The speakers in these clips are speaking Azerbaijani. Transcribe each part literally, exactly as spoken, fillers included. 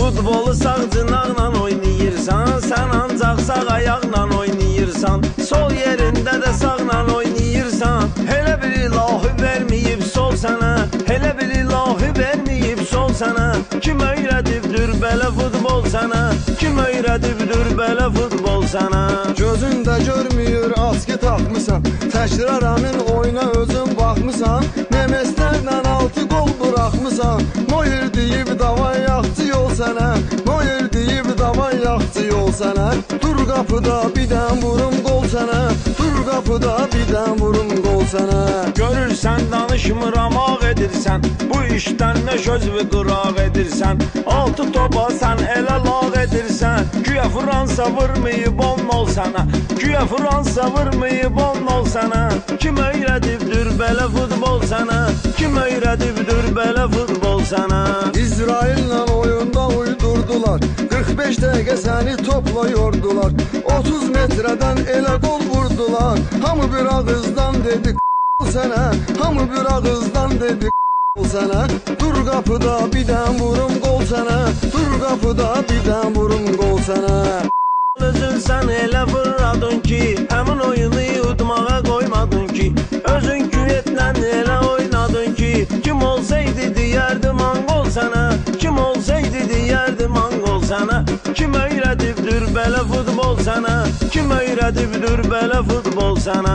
Futbolu sağ cınaqla oynayırsan, sən ancaq sağ ayaqla oynayırsan. Sol yerində də sağla oynayırsan. Elə bir ilahi verməyib sol sənə, elə bir ilahi verməyib sol sənə. Kim öyrədibdir belə futbol sənə, kim öyrədibdir belə futbol sənə. Gözündə görmüyor aski taxmısan, təkrarəmin oyuna özün baxmısan. Nemeslərlə altı qol buraxmısan. Noyer deyib davay yaxçı yol sənə, Noyer deyib davay yaxçı yol sənə. Dur qapıda birdən vurum qol sənə, dur qapıda birdən vurum qol sənə. Görürsən danışmıram ağ edirsən, bu işdən nə söz və qıraq edirsən. Altı topa sən elə lağ edirsən, güya Fransa vurmayıb on ol sənə, güya Fransa vurmayıb on ol sənə. Kim öyrədibdir belə futbol sənə, kim öyrədibdir belə futbol sənə. İsraillə oyunda uydurdular, qırx beş dəqiqə səni topla yordular. otuz metrədən elə qol vurdular, hamı bir ağızdan dedi sənə, hamı bir ağızdan dedi sənə. Dur qapıda birdən vurum qol sənə, dur qapıda birdən vurum qol sənə. Özün sən elə fırladın ki, həmin oyunu udmağa qoymadın ki. Özün küvetlə elə oynadın ki, kim olsaydı deyərdim angol sənə, kim olsaydı deyərdim angol sənə. Kim öyrədibdir belə futbol sənə, kim öyrədibdir belə futbol sənə.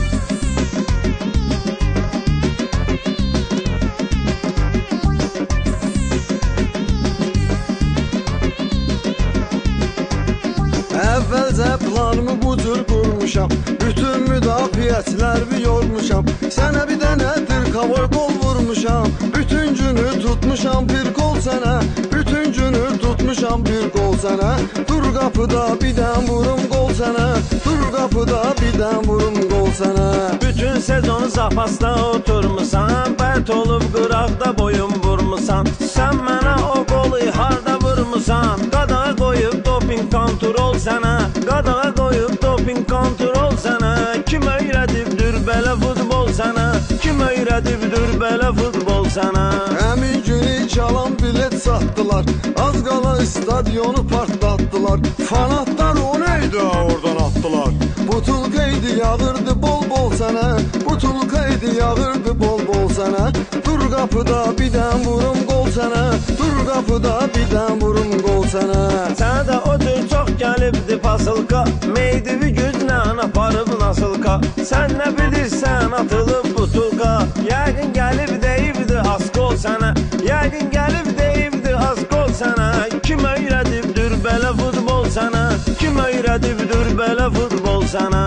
Əvvəlcə planımı bu cür qurmuşam, bütün müdafiəçilərimi yormuşam. Sənə bir dənədir kavay qol vurmuşam, bütün günü tutmuşam bir qol sənə, bütün günü tutmuşam bir qol sənə. Dur qapıda birdən vurum qol sənə, dur qapıda birdən vurum qol sənə. Bütün sezon zapasda oturmusan, bərt olub qıraqda boyun vurmusan. Sən mənə o qolu harda vurmusan, qadağa qoyub doping kontrol sənə, qadağa qoyub doping kontrol sənə. Kim öyrədibdir belə futbol sənə, kim öyrədibdir belə futbol sənə. Həmin günü çalan bilet satdılar, az qala stadyonu partlatdılar. Fanatlar o neydi oradan attılar. Butulka idi yağırdı bol bol sənə, butulka idi yağırdı bol bol sənə. Dur qapıda birdən vurum qol sənə, dur qapıda birdən vurum qol sənə. Sənə də o tür çox gəlibdi pasılka, meydivi güclə aparıb nasılka. Sən nə bilirsən atılıb butulka, yəqin gəlib deyibdi az qol sənə, yəqin gəlib deyibdi az qol sənə. Kim öyrədibdir belə futbol sənə, kim öyrədibdir belə futbol sənə.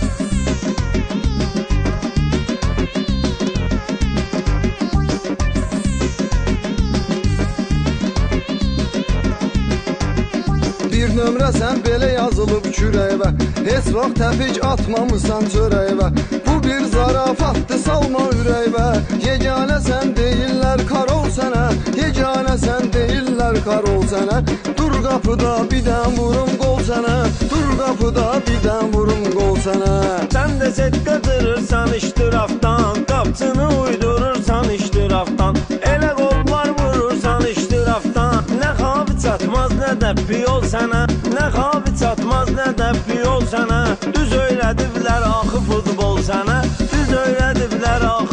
Bir nömrə sən belə yazılıb kürəyvə, heç vaxt təpik atmamısan çörəyvə. Bu bir zarafatdır salma ürəyvə, yeganə sən deyirlər karol sənə, yeganə sən deyirlər karol sənə. Dur qapıda birdən vurum qol sənə, dur qapıda birdən vurum qol sənə. Sən də set qatırırsan iştirafdan, qapçını uydurursan iştirafdan. Elə qollar vurursan iştirafdan, nə xavi çatmaz nə də piyol sənə, nə xavi çatmaz nə də piyol sənə. Düz öyrədiblər axı futbol sənə, düz öyrədiblər axı